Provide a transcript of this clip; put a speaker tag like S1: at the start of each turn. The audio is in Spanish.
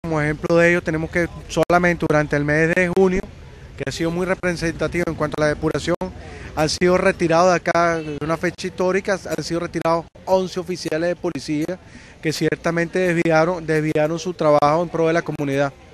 S1: Como ejemplo de ello, tenemos que solamente durante el mes de junio, que ha sido muy representativo en cuanto a la depuración, han sido retirados de acá, de una fecha histórica, han sido retirados 11 oficiales de policía que ciertamente desviaron su trabajo en pro de la comunidad.